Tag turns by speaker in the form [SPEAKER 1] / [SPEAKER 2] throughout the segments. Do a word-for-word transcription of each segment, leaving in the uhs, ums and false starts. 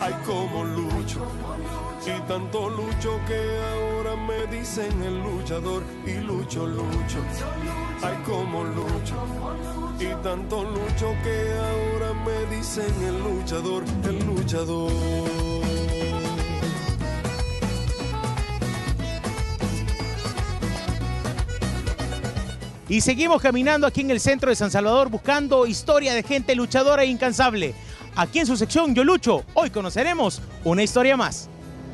[SPEAKER 1] ay como lucho, y tanto lucho que ahora me dicen el luchador, y lucho, lucho, ay como lucho, y tanto lucho que ahora me dicen el luchador, el luchador.
[SPEAKER 2] Y seguimos caminando aquí en el centro de San Salvador buscando historia de gente luchadora e incansable. Aquí en su sección Yo Lucho, hoy conoceremos una historia más.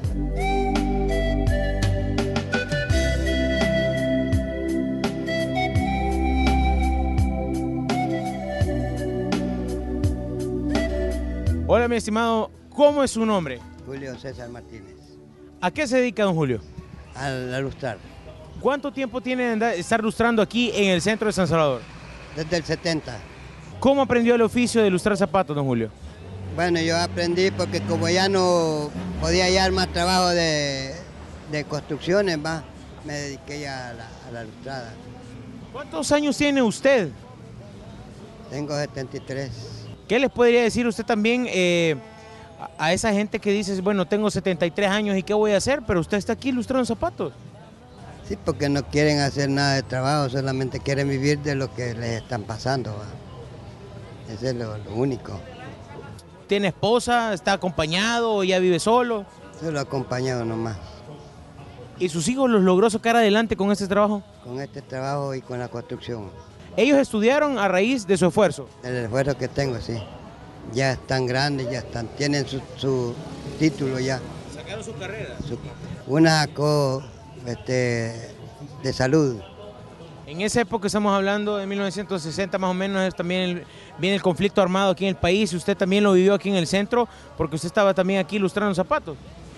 [SPEAKER 2] Hola, mi estimado, ¿cómo es su nombre?
[SPEAKER 3] Julio César Martínez.
[SPEAKER 2] ¿A qué se dedica don Julio?
[SPEAKER 3] A, a lustrar.
[SPEAKER 2] ¿Cuánto tiempo tiene de estar lustrando aquí en el centro de San Salvador?
[SPEAKER 3] Desde el setenta.
[SPEAKER 2] ¿Cómo aprendió el oficio de lustrar zapatos, don Julio?
[SPEAKER 3] Bueno, yo aprendí porque como ya no podía hallar más trabajo de, de construcciones, va, me dediqué ya a la, a la lustrada.
[SPEAKER 2] ¿Cuántos años tiene usted?
[SPEAKER 3] Tengo setenta y tres.
[SPEAKER 2] ¿Qué les podría decir usted también eh, a, a esa gente que dice, bueno, tengo setenta y tres años y qué voy a hacer? Pero usted está aquí lustrando zapatos.
[SPEAKER 3] Sí, porque no quieren hacer nada de trabajo, solamente quieren vivir de lo que les están pasando, va. Eso es lo, lo único.
[SPEAKER 2] ¿Tiene esposa? ¿Está acompañado o ya vive solo?
[SPEAKER 3] Solo acompañado nomás.
[SPEAKER 2] ¿Y sus hijos los logró sacar adelante con este trabajo?
[SPEAKER 3] Con este trabajo y con la construcción.
[SPEAKER 2] ¿Ellos estudiaron a raíz de su esfuerzo?
[SPEAKER 3] El esfuerzo que tengo, sí. Ya están grandes, ya están, tienen su, su título ya.
[SPEAKER 2] ¿Sacaron sus carreras?
[SPEAKER 3] Su, una sacó este, de salud.
[SPEAKER 2] En esa época estamos hablando de mil novecientos sesenta más o menos, también el, viene el conflicto armado aquí en el país, y usted también lo vivió aquí en el centro, porque usted estaba también aquí lustrando zapatos.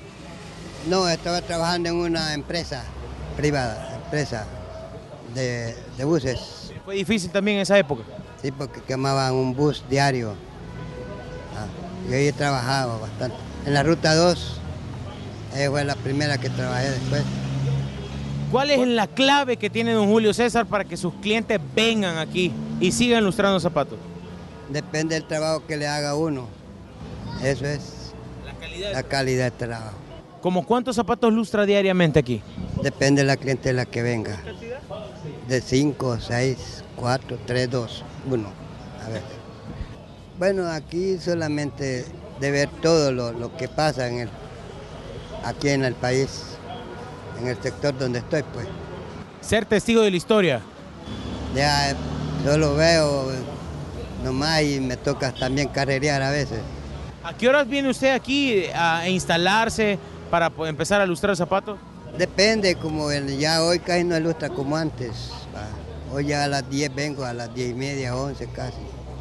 [SPEAKER 3] No, estaba trabajando en una empresa privada, empresa de, de buses.
[SPEAKER 2] ¿Fue difícil también en esa época?
[SPEAKER 3] Sí, porque quemaban un bus diario. Ah, yo ahí he trabajado bastante. En la ruta dos, esa fue la primera que trabajé después.
[SPEAKER 2] ¿Cuál es la clave que tiene don Julio César para que sus clientes vengan aquí y sigan lustrando zapatos?
[SPEAKER 3] Depende del trabajo que le haga uno. Eso es
[SPEAKER 2] la calidad,
[SPEAKER 3] la calidad del trabajo.
[SPEAKER 2] ¿Cómo cuántos zapatos lustra diariamente aquí?
[SPEAKER 3] Depende de la clientela que venga. De cinco, seis, cuatro, tres, dos, uno. A ver. Bueno, aquí solamente de ver todo lo, lo que pasa en el, aquí en el país, en el sector donde estoy, pues.
[SPEAKER 2] Ser testigo de la historia.
[SPEAKER 3] Ya solo veo nomás y me toca también carrerear a veces.
[SPEAKER 2] ¿A qué horas viene usted aquí a instalarse para empezar a lustrar zapatos?
[SPEAKER 3] Depende, como el, ya hoy casi no ilustra como antes. Va. Hoy ya a las diez vengo, a las diez y media, once casi.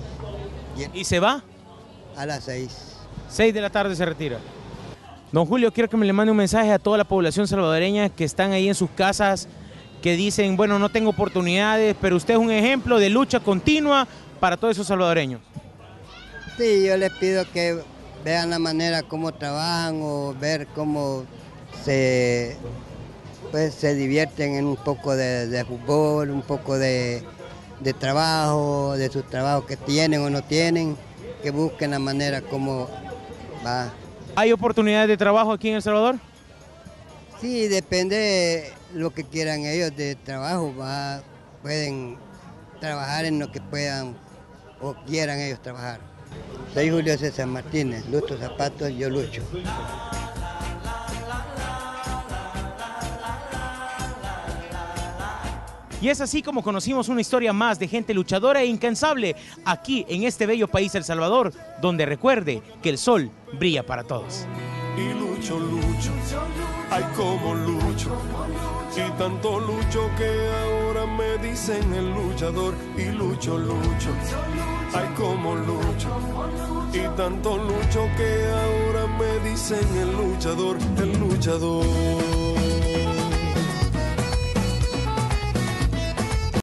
[SPEAKER 2] ¿Y se va?
[SPEAKER 3] A las seis.
[SPEAKER 2] seis de la tarde se retira. Don Julio, quiero que me le mande un mensaje a toda la población salvadoreña que están ahí en sus casas, que dicen, bueno, no tengo oportunidades, pero usted es un ejemplo de lucha continua para todos esos salvadoreños.
[SPEAKER 3] Sí, yo les pido que vean la manera como trabajan o ver cómo se, pues, se divierten en un poco de, de fútbol, un poco de, de trabajo, de sus trabajos que tienen o no tienen, que busquen la manera como va.
[SPEAKER 2] ¿Hay oportunidades de trabajo aquí en El Salvador?
[SPEAKER 3] Sí, depende de lo que quieran ellos de trabajo, va, pueden trabajar en lo que puedan o quieran ellos trabajar. Soy Julio César Martínez, lustro zapatos, yo lucho.
[SPEAKER 2] Y es así como conocimos una historia más de gente luchadora e incansable aquí en este bello país El Salvador, donde recuerde que el sol brilla para todos.
[SPEAKER 1] Y lucho, lucho, ay como lucho, y tanto lucho que ahora me dicen el luchador, y lucho, lucho, ay como lucho, y tanto lucho que ahora me dicen el luchador, el luchador.